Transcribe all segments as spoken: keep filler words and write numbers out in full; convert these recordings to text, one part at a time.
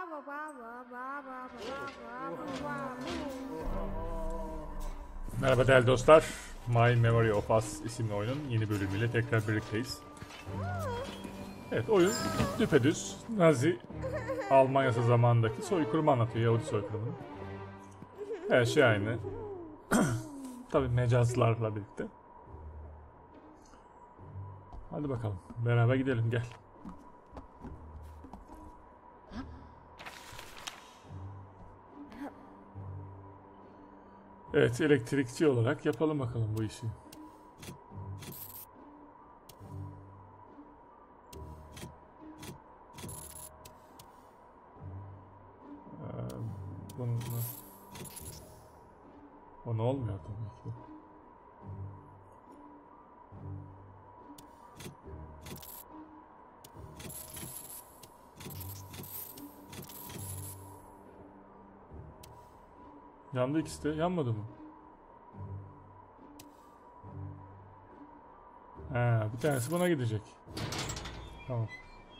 Merhaba değerli dostlar. My Memory of Us isimli oyunun yeni bölümüyle tekrar birlikteyiz. Evet, oyun düpedüz Nazi Almanya'sı zamanındaki soykırımı anlatıyor, Yahudi soykırımını. Her şey aynı. Tabii mecazlarla birlikte. Hadi bakalım, beraber gidelim, gel. Evet, elektrikçi olarak yapalım bakalım bu işi. Ee, bunu... O ne olmuyor tabii ki. Yandı ikisi de. Yanmadı mı? Ha, bir tanesi buna gidecek. Tamam.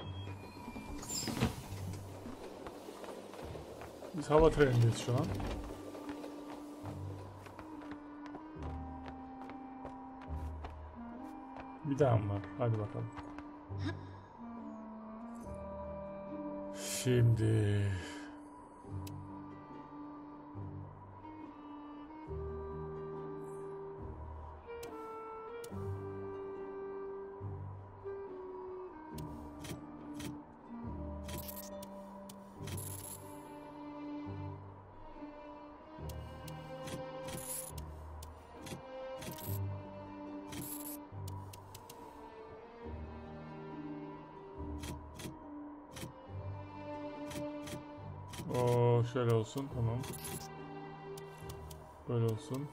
Biz hava trenindeyiz şu an. Bir daha mı var? Hadi bakalım. Şimdi... O şöyle olsun, tamam. Böyle olsun.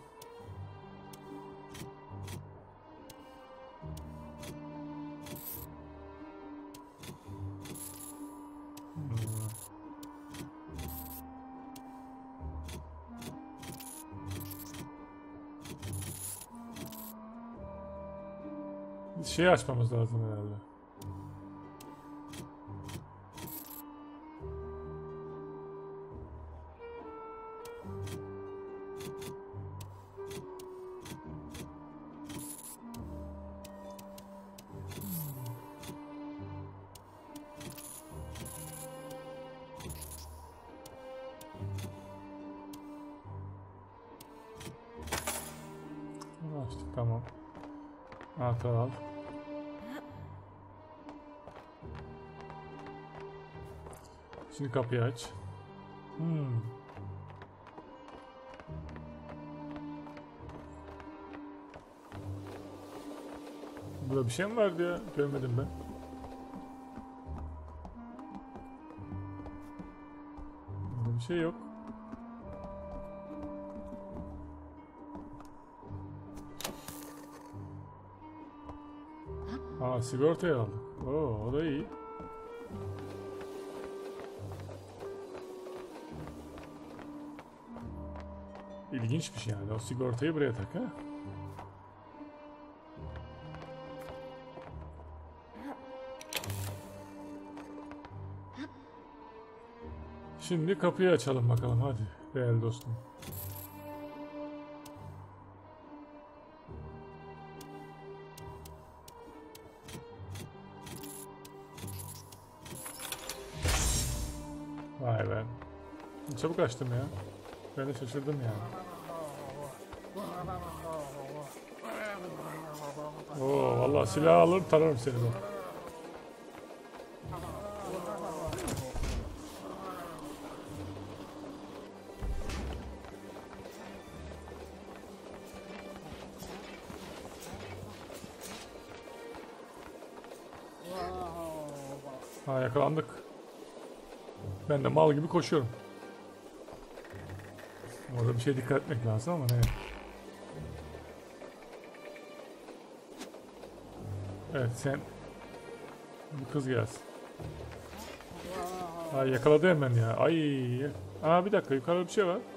Hmm. Biz şeyi açmamız lazım herhalde. Açtık, tamam. Anahtar al. Şimdi kapıyı aç. Hmm. Burada bir şey mi vardı ya? Görmedim ben. Burada bir şey yok. Aa, sigortayı aldık. Oo, o da iyi. İlginçmiş yani. O sigortayı buraya tak ha. Şimdi kapıyı açalım bakalım, hadi değerli dostum. Vay be. Çabuk açtım ya. Ben de şaşırdım yani. Oo, vallahi silah alır tararım seni ben. Ha, yakalandık. Ben de mal gibi koşuyorum. Orada bir şey dikkat etmek lazım ama ne? Evet, sen bu kız gelsin. Ay, yakaladı hemen ya. Ay. Aa, bir dakika, yukarıda bir şey var.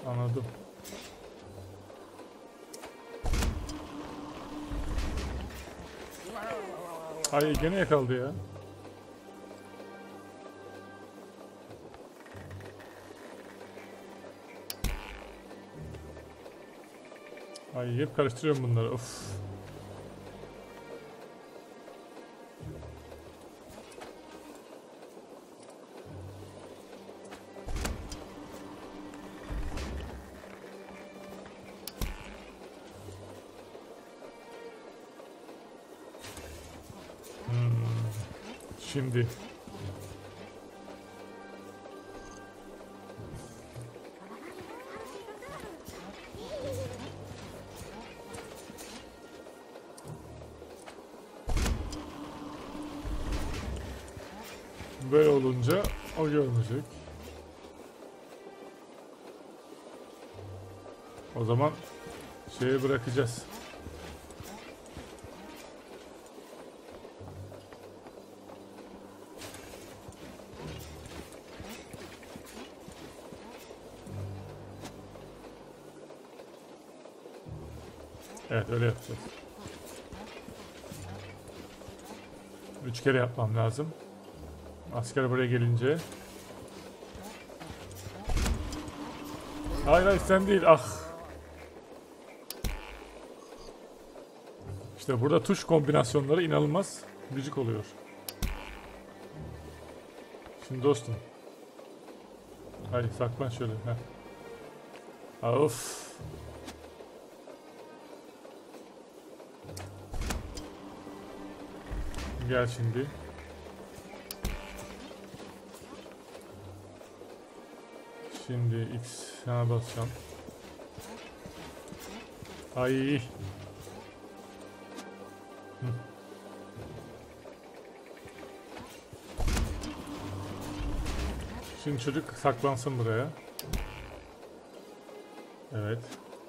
Anladım. Ay gene yakaladı ya. Ay hep karıştırıyorum bunları. Of. Hmm. Şimdi. Böyle olunca o görmeyecek. O zaman şeyi bırakacağız. Evet öyle yapacağız. Üç kere yapmam lazım. Asker buraya gelince. Hayır hayır sen değil. Ah. İşte burada tuş kombinasyonları inanılmaz gıcık oluyor. Şimdi dostum. Hayır saklan şöyle. Heh. Of. Gel şimdi. Şimdi X'e basacağım. Ay. Hı. Şimdi çocuk saklansın buraya. Evet.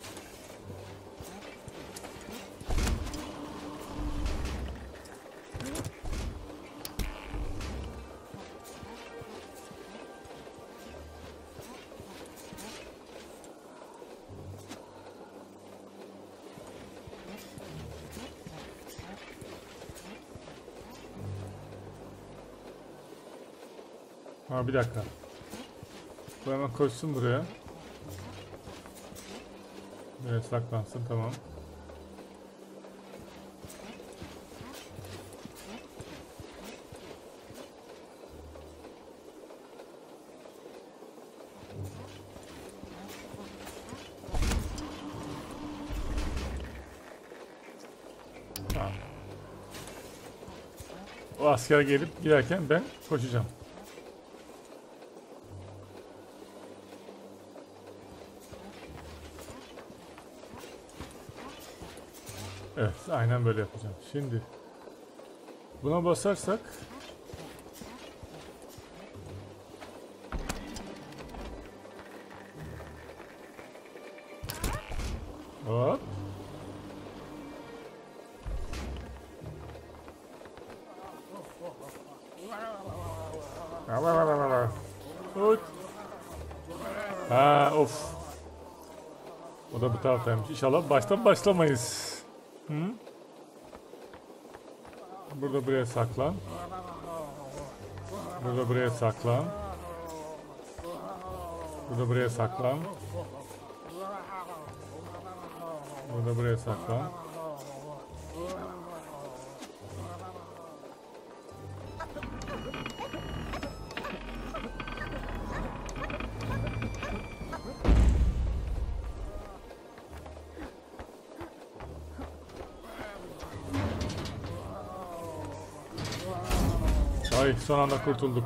Ha bir dakika. Bu hemen koşsun buraya. Evet saklansın tamam. Tamam. O asker gelip giderken ben koşacağım. Evet, aynen böyle yapacağım. Şimdi buna basarsak hop. Hop. Ha of. O da bu taraftaymış. İnşallah baştan başlamayız. Hı? Burada buraya saklan. Burada buraya saklan. Burada buraya saklan. Burada buraya saklan. Ay son anda kurtulduk.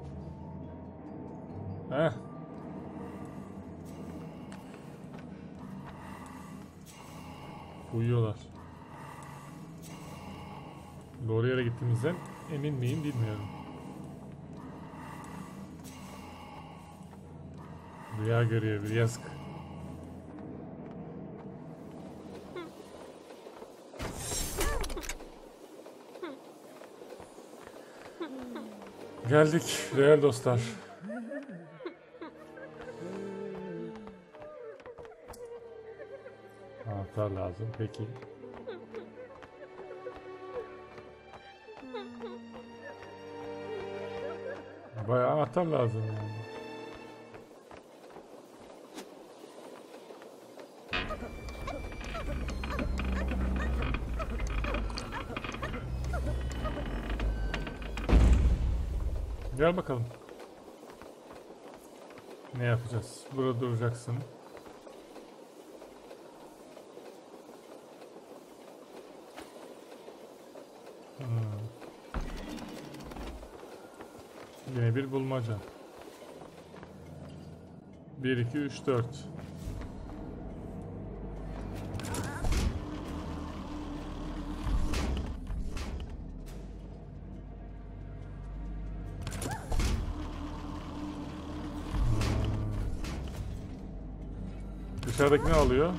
Heh. Uyuyorlar. Doğru yere gittiğimizden emin miyim bilmiyorum. Rüya görüyor bir yazık. Geldik değerli dostlar. anahtar lazım. Peki. Bayağı anahtar lazım yani. Gel bakalım. Ne yapacağız? Burada duracaksın. Hmm. Yine bir bulmaca. bir, iki, üç, dört. Dışarıdaki ne alıyor?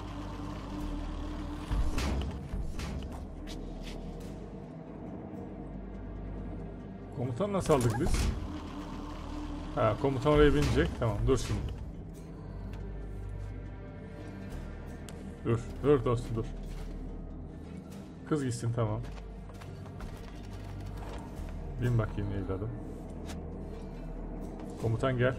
Komutan nasıl aldık biz? Ha, komutan oraya binecek. Tamam, dur şimdi. Dur, dur dostum dur. Kız gitsin, tamam. Bin bakayım evladım. Komutan gel.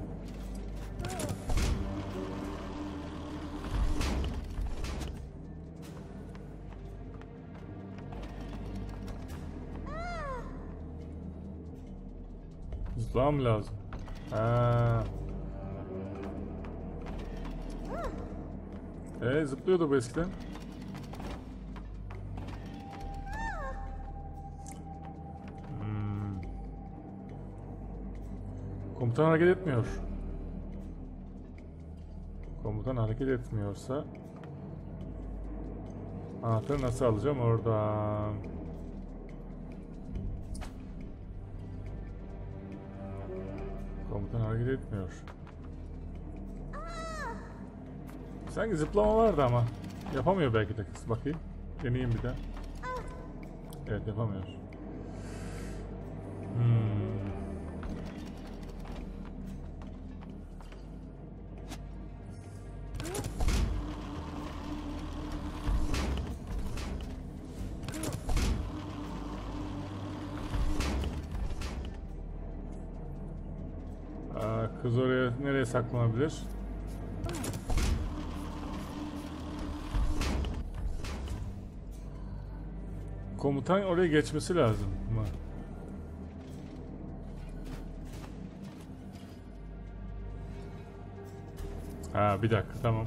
Zıplamam lazım. Ha. Ee, zıplıyordu bu eskiden. Hmm. Komutan hareket etmiyor. Komutan hareket etmiyorsa anahtarı nasıl alacağım oradan? Komutan hareket etmiyor. Sanki zıplama vardı ama yapamıyor belki de kız. Bakayım. Deneyeyim bir daha. Evet, yapamıyor. Hmm. Aa, kız oraya nereye saklanabilir? Komutan oraya geçmesi lazım mı? Ha, bir dakika, tamam.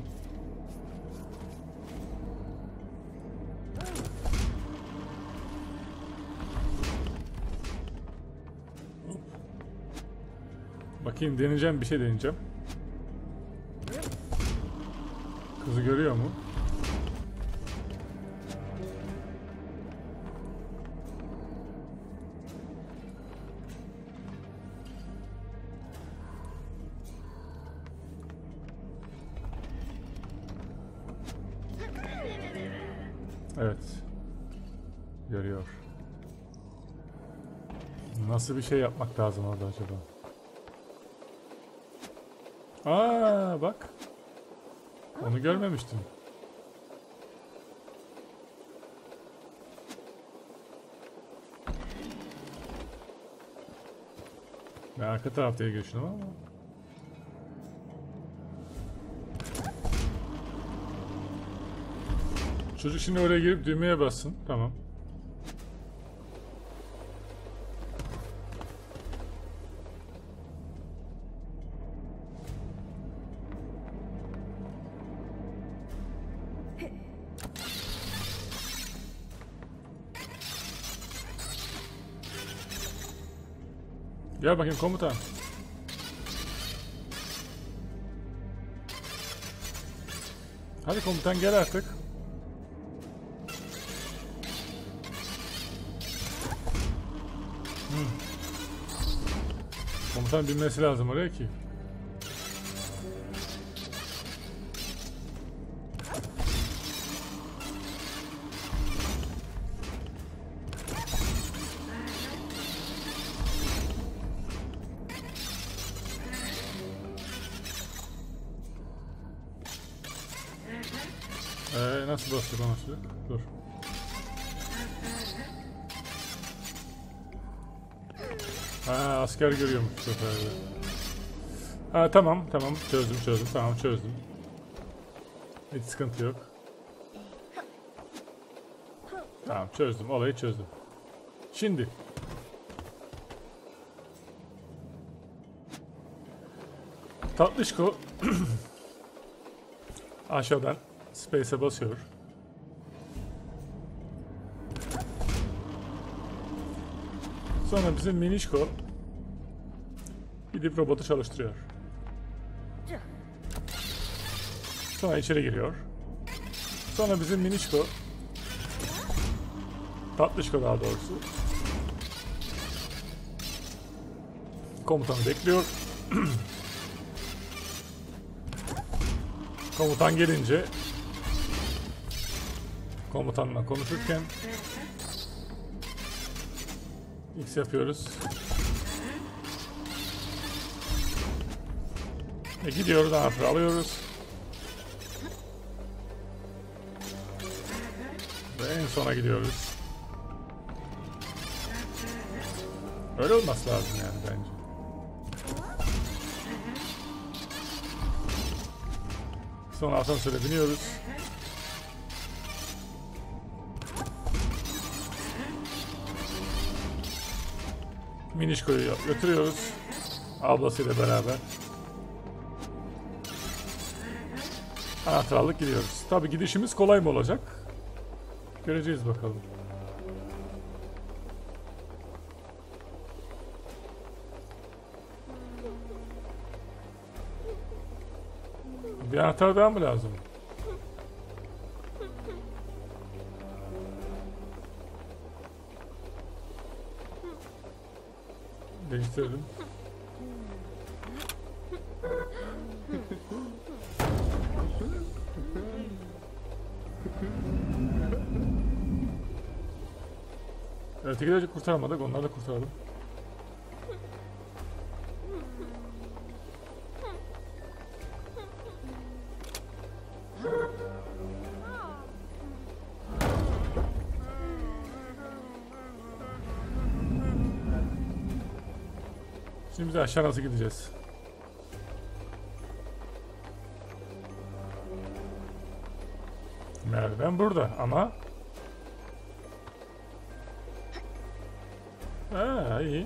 Bakayım, deneyeceğim, bir şey deneyeceğim. Kızı görüyor mu? Evet. Görüyor. Nasıl bir şey yapmak lazım orada acaba? Aa, bak. Onu görmemiştim. Ben arka tarafta geçtim ama. Çocuk şimdi oraya girip düğmeye bassın. Tamam. Gel bakayım komutan. Hadi komutan, gel artık. Hmm. Komutan binmesi lazım oraya ki. Ee, nasıl basıyor bana şu? Dur. Ha, asker görüyormuş bu sefer de. Ha, tamam tamam çözdüm çözdüm tamam çözdüm. Hiç sıkıntı yok. Tamam çözdüm, olayı çözdüm. Şimdi Tatlışko aşağıdan space'e basıyor. Sonra bizim Minişko gidip robotu çalıştırıyor. Sonra içeri giriyor. Sonra bizim Minişko, Tatlışko daha doğrusu, komutanı bekliyor. Komutan gelince komutanla konuşurken X yapıyoruz. Ve gidiyoruz, anahtarı alıyoruz. Ve en sona gidiyoruz. Öyle olması lazım yani bence. Sonra asansöre biniyoruz. Minişko'yu götürüyoruz. Ablasıyla beraber. Anahtar aldık, gidiyoruz. Tabi gidişimiz kolay mı olacak? Göreceğiz bakalım. Bir anahtar daha mı lazım? Değiştirdim. Ötekileri kurtaramadık, onları da kurtaralım. Şimdi biz aşağı nasıl gideceğiz? Merdiven burada ama ha, iyi.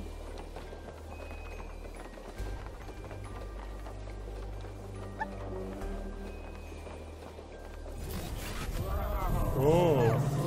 Oo.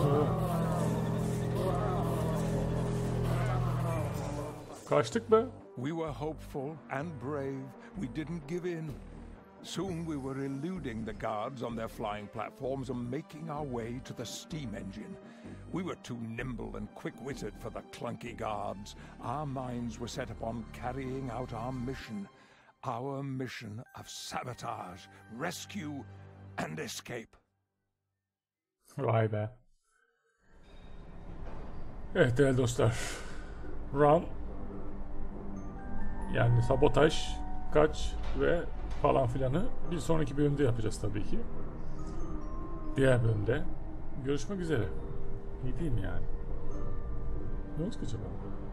Kaçtık be. We were hopeful and brave. We didn't give in. Soon we were eluding the guards on their flying platforms and making our way to the steam engine. We were too nimble and quick-witted for the clunky guards. Our minds were set upon carrying out our mission. Our mission of sabotage, rescue, and escape. Vay be. Evet değerli dostlar. Run. Yani sabotaj, kaç ve falan filanı bir sonraki bölümde yapacağız tabii ki. Diğer bölümde görüşmek üzere. İyi değil mi yani? Ne olacak acaba?